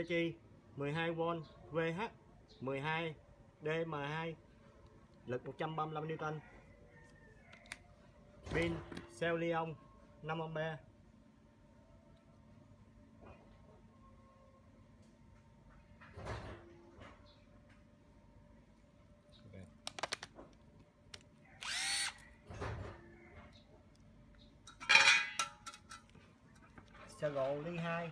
Hitachi 12V VH 12 DM2, lực 135 Newton. Pin cell Li-ion 5A. Sơ gỗ ly 2.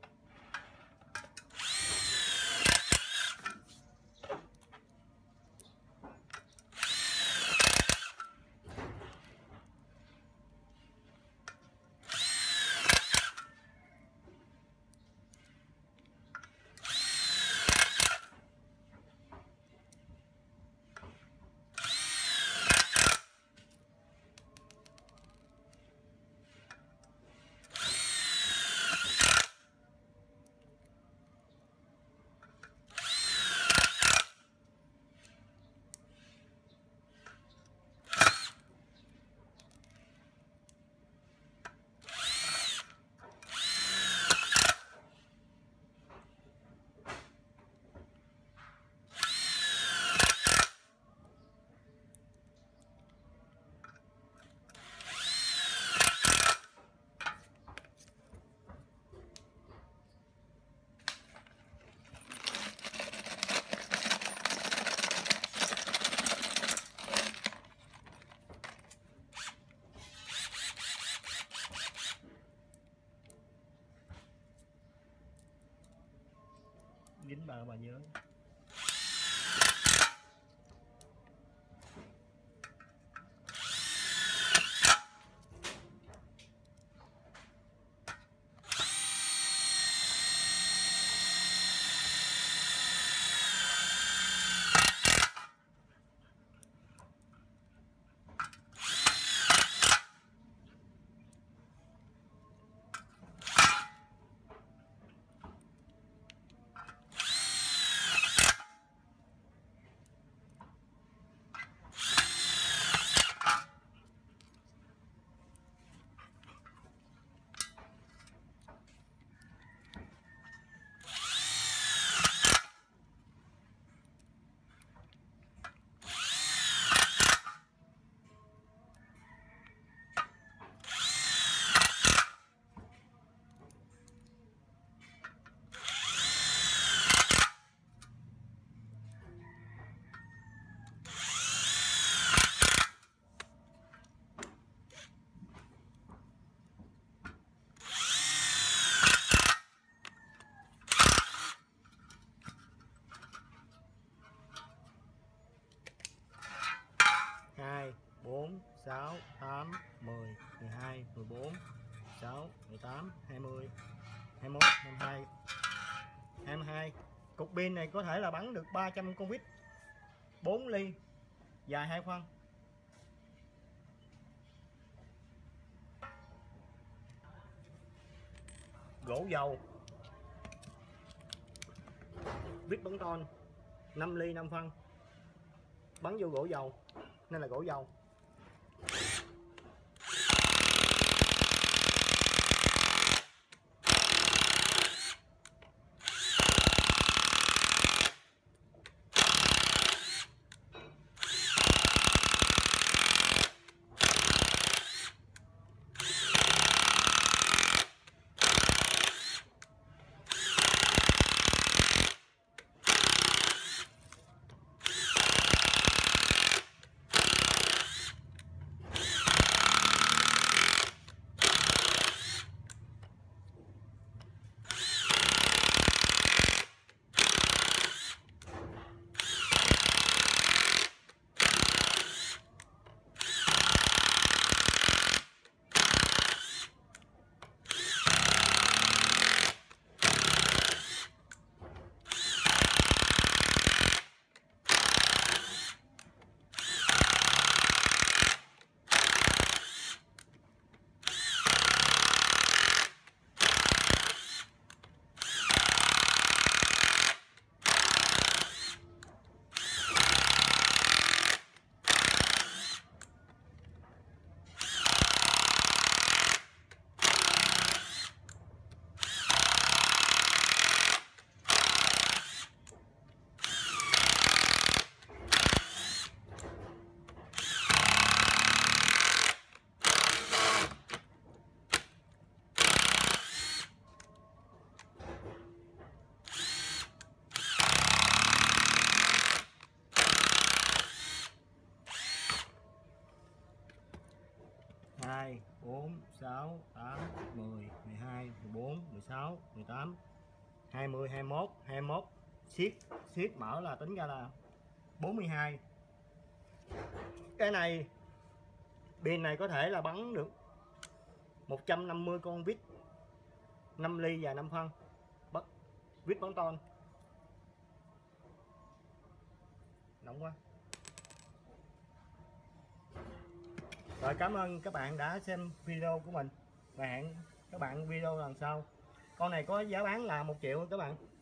Dính bà nhớ. Hai, 4, 6, 8, 10, 12, 14, 16, 18, 20, 21, 22, 22. Cục pin này có thể là bắn được 300 con vít, 4 ly, dài 2 phân. Gỗ dầu, vít bắn ton 5 ly 5 phân, bắn vô gỗ dầu nên là gỗ dầu. 2 4 6 8 10 12 14 16 18 20 21 siết mở là tính ra là 42. Cái này pin này có thể là bắn được 150 con vít 5 ly và 5 phân vít bắn ton. Nóng quá. Rồi, cảm ơn các bạn đã xem video của mình và hẹn các bạn video lần sau. Con này có giá bán là 1 triệu các bạn.